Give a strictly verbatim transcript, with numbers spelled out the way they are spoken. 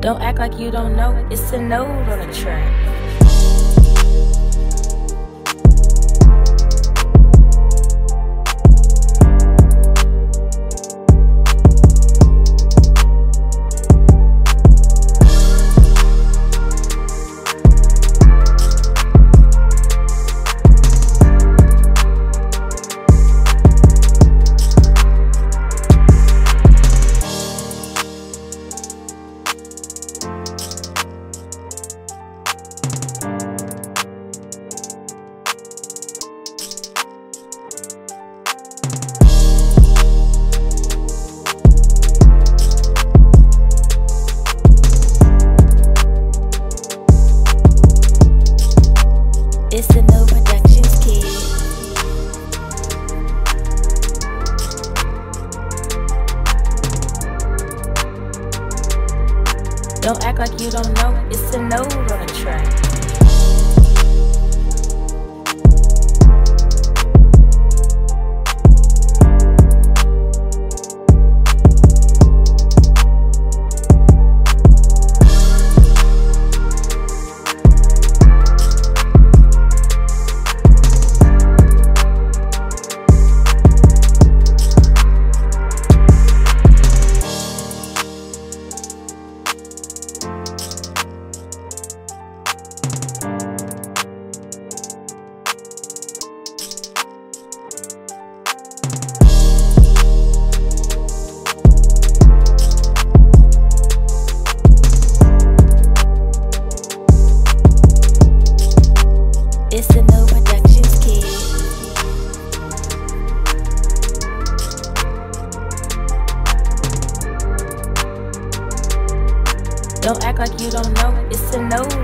Don't act like you don't know, it's Sinode on the track. It's the No Productions kid. Don't act like you don't know, it's Sinode on the track. It's the No Productions kid. Don't act like you don't know, it's Sinode